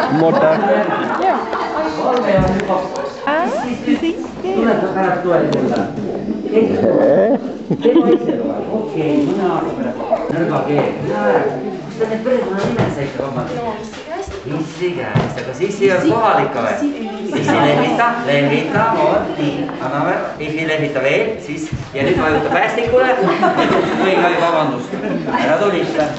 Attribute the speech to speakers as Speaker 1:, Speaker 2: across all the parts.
Speaker 1: Mutta...
Speaker 2: Joo.
Speaker 3: Tuletko pärast tuolle mulle? Okei, minä olen nõrga keel. Kas ta need perekonna nimesse ikka vabandab? Issikäest, aga Sissi on kohal ikka või? Sissi lehvita, nii, anname, Efi lehvita veel, siis ja nüüd vajuta päästikule. Või vabandust, ära tulita.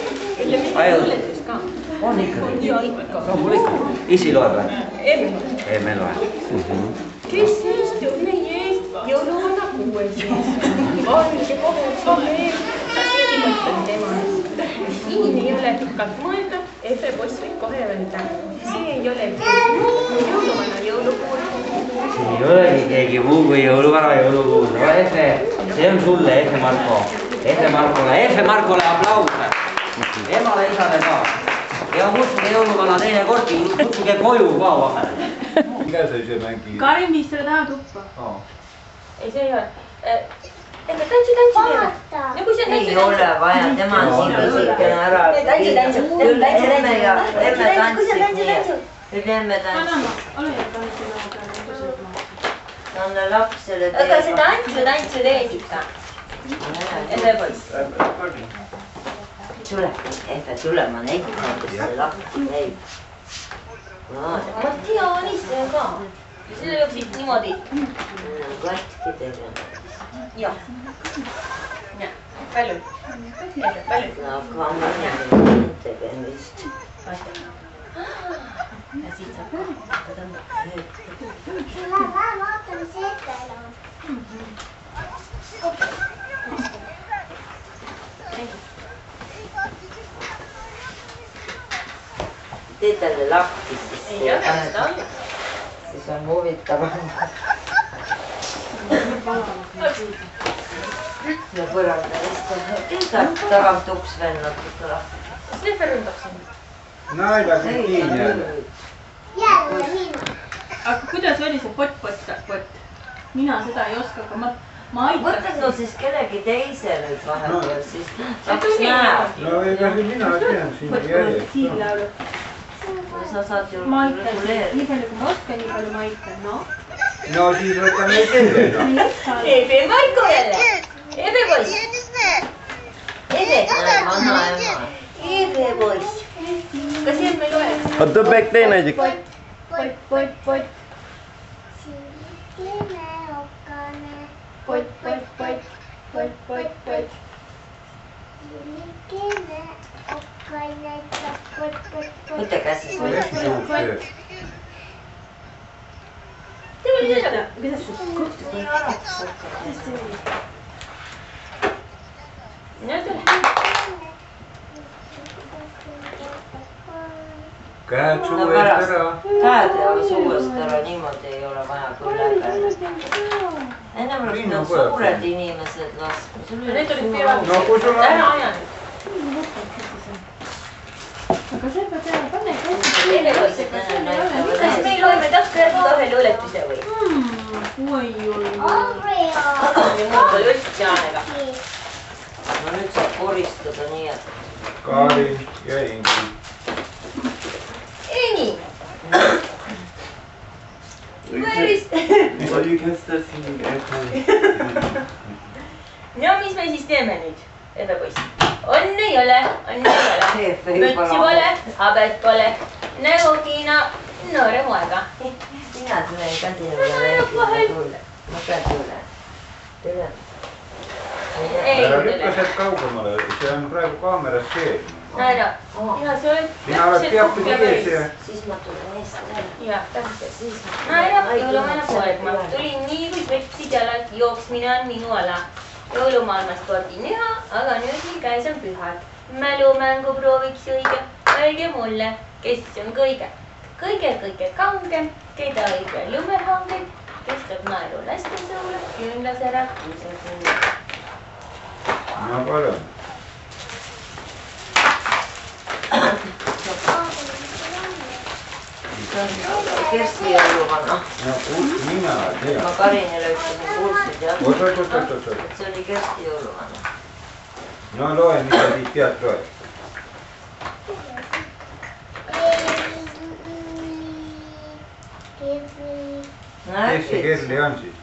Speaker 3: On ikka. Mul ikka. Issi loeb või? Emme loeb.
Speaker 4: Kes istub meie eest jõuluvana kuues? Valge kohe veel. Sigi mõtlen tema eest. Siin ei ole pikalt mõelda, Efe poiss võib kohe öelda. See ei ole jõuluvana jõulukuul.
Speaker 3: See ei olegi keegi muu kui jõuluvana jõulukuul. No Efe, see on sulle, Efe Marko. Efe Markole aplause. Emale isale ka. Ja kutsuge jõuluvana teine kordi, kutsuge koju ka vahele.
Speaker 5: Mikä se ise mängi?
Speaker 4: Karin, mis selle taha tuppa? Ei, see ei ole. Emme tantsi teeme. No kui see tantsi
Speaker 6: ei ole vaja, tema on siin pisikene ära. Emme ja emme tantsib nii. Nüüd emme tantsib.
Speaker 4: Ole ja tantsi.
Speaker 6: Ta on lapsele teema.
Speaker 4: Aga see tantsu tees ikka. Efe poiss.
Speaker 6: Tule, Efe, tule, ma näitan, kus see lahti käib.
Speaker 4: Mati joonis see ka. Selle joob siit niimoodi.
Speaker 6: Katki tegema.
Speaker 4: Jah. Palju.
Speaker 6: Aga ma näin tegemist.
Speaker 4: Ja siit saab ka tõmmata.
Speaker 7: Vaatame seetele.
Speaker 6: Tee talle lahti, siis on huvitav. Ja põranda vist tagant uks veel natuke lahti.
Speaker 4: Kas Efe ründab sind?
Speaker 5: Naidagi kiinni jälle.
Speaker 7: Jälle minna.
Speaker 4: Aga kuidas oli see pott? Mina seda ei oska, aga ma aitan.
Speaker 6: Mõtled no siis kellegi teise nüüd vahepeal, siis saaks näeb.
Speaker 5: No ega mina tean siin järjest.
Speaker 4: Siin laulab.
Speaker 6: Sa saad ju
Speaker 4: Ma aitan,
Speaker 6: reguleerida.
Speaker 4: nii palju kui ma oskan, nii palju ma aitan, no.
Speaker 5: No siis võtame teine.
Speaker 4: Efe Marko jälle. Efe poiss.
Speaker 6: Vana ema.
Speaker 4: Efe poiss. Kas jääb meil loeb?
Speaker 1: Oota, peak teine isik.
Speaker 4: Pott.
Speaker 7: Sinikene okkane.
Speaker 4: Pott.
Speaker 7: Sinikene okkane.
Speaker 6: Võta käsist või?
Speaker 4: Teeme nii seda. Kuidas sul? Näe tule.
Speaker 5: Käed suu eest ära.
Speaker 6: Käed ja suuest ära, niimoodi ei ole vaja küll läbi. Ennem oleks need suured inimesed laskma.
Speaker 4: Need olid peavad.
Speaker 5: No kui sul
Speaker 4: Ära
Speaker 5: on...
Speaker 4: aja nüüd. Aga see peab teha, panne käsi. Efe poiss, kas me loeme täpselt kahe luuletuse või? Oi. Mul oli üldse aega.
Speaker 6: No nüüd saab koristada nii, et...
Speaker 5: Karin ja Ingi.
Speaker 4: Ei nii. No mis me siis teeme nüüd, Efe poiss? On ei ole. Mütsi pole, habet pole. Nägukiina noore moega.
Speaker 6: Mina tulen ka sinule tulle. Ma ka tulen. Tulen.
Speaker 5: Ära lükka sealt kaugemale, see on praegu kaameras sees.
Speaker 4: Näida. Ja see oled
Speaker 5: Sina oled peapidi ees ja...
Speaker 6: Siis ma tulen eest ära.
Speaker 4: Jah, täpselt. Näida, jõulumana poeg. Ma tulin nii, kui vepsid jalalt, jooksmine on minu ala. Jõulumaailma spordin üha, aga nüüd nii käes on pühad. Mälumängu prooviks õige, öelge mulle, kes on kõige kaungem, keda õige lumehanged, kes toob naeru laste suule, küünlas ära kuuse suule.
Speaker 5: No palun.
Speaker 6: Kersti jõuluvana.
Speaker 5: No kus mina tean?
Speaker 6: Ma Karinile ütlesin kuulsid jah.
Speaker 5: Oot.
Speaker 6: See oli Kersti jõuluvana.
Speaker 5: No loe, mida siit tead loed. Kes see Kerli on siis?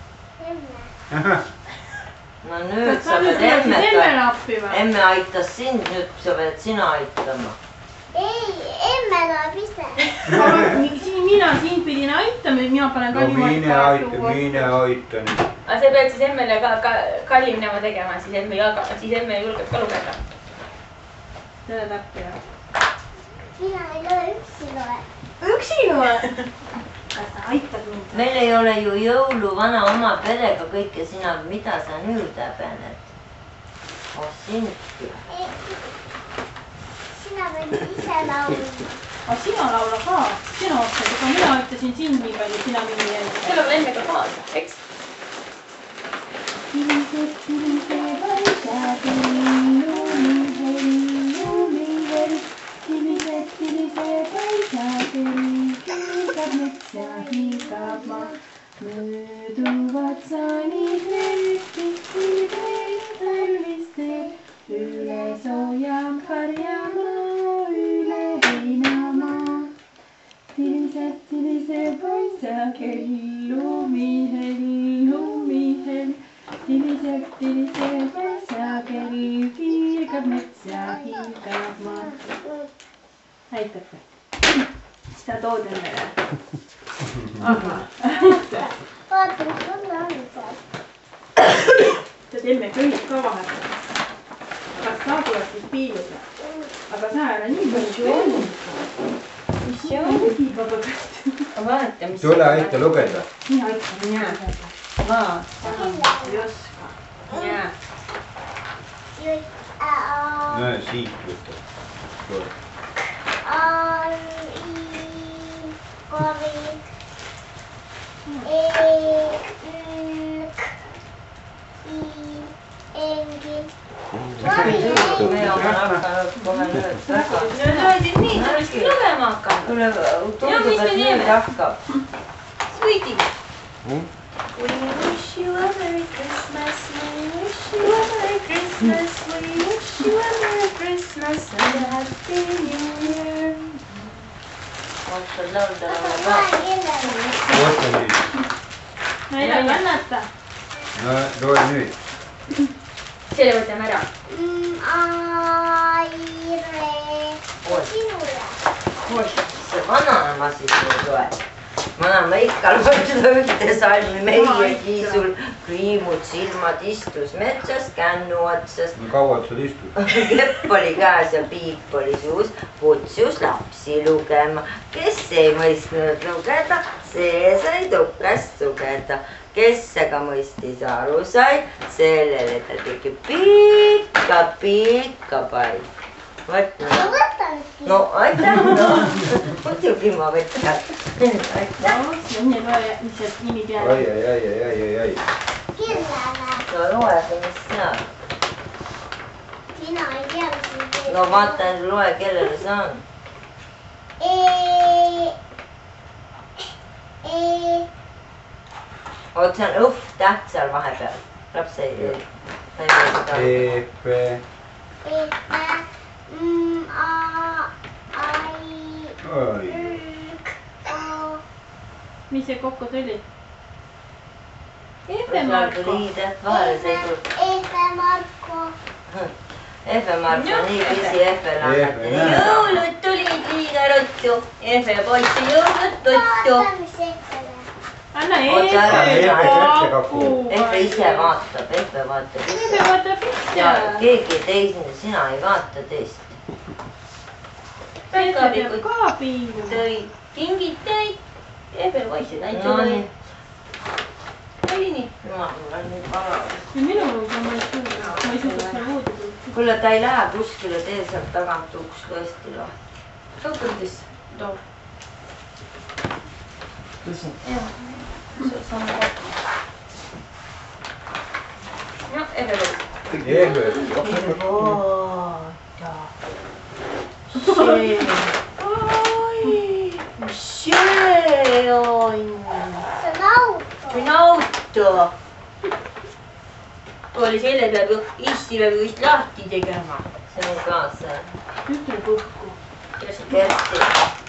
Speaker 6: No nüüd sa pead emme aitas sind, nüüd sa pead sina aitama.
Speaker 7: Ei, emme tuleb ise.
Speaker 1: Mina sind pidin aitama, mina panen ka niimoodi
Speaker 5: Mine aita nüüd.
Speaker 4: Aga sa pead siis emmele ka kallimnema tegema, siis emme julgeb ka lugeda.
Speaker 1: Tere tark ja.
Speaker 7: Mina ei loe üksi loe.
Speaker 1: Üksi loe? Kas sa aitad mind?
Speaker 6: Meil ei ole ju jõuluvana oma perega kõike sina, mida sa nüüd häbened? Oh, sind küll.
Speaker 7: Sina võid ise laulda.
Speaker 1: Aga sina laula ka. Sina oskad, aga mina ütlesin sind nii palju, sina minu jälgi.
Speaker 4: Selle on enne ka kaasa, eks?
Speaker 1: Mööduvad saanid tervistel, üle soojam karjamaa, üle heinamaa. Tiliseb poisakell, lumihell, tiliseb poisakell, kiirgab metsa, hiilgab maa. Aitab või? Seda tood endale. Aha.
Speaker 7: Vaata, mis mulle on seal.
Speaker 1: Tead, emme köhib ka vahepeal. Kas sa tuleb siis piiluda? Aga sa ära nii palju on. Mis see on? Vaba kätt.
Speaker 4: Vaata, mis...
Speaker 5: Tule aita lugeda.
Speaker 1: Mina aitan.
Speaker 4: Jaa. Vaata. Ei oska. Jaa.
Speaker 5: No siit võtta.
Speaker 7: Korid. Engid.
Speaker 6: Me oleme hakanud kohe nüüd väga.
Speaker 4: No loedid nii, sa võiks lugema hakata.
Speaker 6: Tundub, et nüüd hakkab.
Speaker 4: Sweetie. We wish you a Merry Christmas, we wish you a Merry Christmas, we wish you a Merry Christmas and a Happy New Year.
Speaker 6: Ootad laulda ka.
Speaker 5: Oota nüüd.
Speaker 1: Ma ei taha kannata.
Speaker 5: No loe nüüd.
Speaker 4: Selle võtame ära.
Speaker 7: Aire. Sinule.
Speaker 6: See vananema siis nüüd loed. Vananema ikka loed seda ühte salmi. Meie kiisul kriimud silmad istus metsas kännu otsas.
Speaker 5: Kauad sa istud?
Speaker 6: Kepp oli käes ja piip oli suus. Kutsus lapsi lugema. Kes ei mõistnud lugeda, see sai tukast sugeda. Kes aga mõistis aru sai, sellele ta tegi pikka pai. Võtna.
Speaker 7: No võtanudki.
Speaker 6: No aitäh, no. Muidugi ma võtan. Aitäh.
Speaker 1: Enne loe lihtsalt nimi peale.
Speaker 5: Ai.
Speaker 7: Kellele?
Speaker 6: No loega, mis seal.
Speaker 7: Mina ei tea, mis see teeb.
Speaker 6: No vaata, loe, kellele see on. Oot, see on õhv täht seal vahepeal. Laps ei tea.
Speaker 5: Efe.
Speaker 1: Mis see kokku tuli? Efe
Speaker 6: Seal
Speaker 1: Marko.
Speaker 6: tuli täht vahele, see ei tule.
Speaker 7: Efe Marko.
Speaker 6: Efe Marko, nii pisi Efele annati.
Speaker 4: Jõulud tulid liiga ruttu. Efe poiss jõulud tuttu.
Speaker 7: Vaata, mis Efele.
Speaker 1: Anna
Speaker 6: Oota ära,
Speaker 1: Efe kokku.
Speaker 6: Efe ise vaatab, Efe vaatab
Speaker 1: Efe
Speaker 6: ise.
Speaker 1: vaatab
Speaker 6: Ja
Speaker 1: ise.
Speaker 6: keegi teisne, sina ei vaata teist.
Speaker 4: Päkapikud
Speaker 1: ka piilu.
Speaker 4: tõi kingiteid. Efe poissid
Speaker 6: No
Speaker 4: ainult
Speaker 6: nii.
Speaker 4: oli nii.
Speaker 6: Jumal, mul on nii parav.
Speaker 1: Minul on ka ma ei suuda seal voodi tulla.
Speaker 6: Kuule, ta ei lähe kuskile, tee sealt tagant uks tõesti lahti.
Speaker 4: Kõukõrdis too.
Speaker 6: Küsin.
Speaker 4: Jah, sama kokku. No, Efe poiss.
Speaker 5: Efe.
Speaker 4: See on.
Speaker 7: See on auto.
Speaker 4: See on auto. Oli selle peab ju, issi peab ju vist lahti tegema.
Speaker 6: See on ka see.
Speaker 1: Ütle põhku.
Speaker 6: Kersti.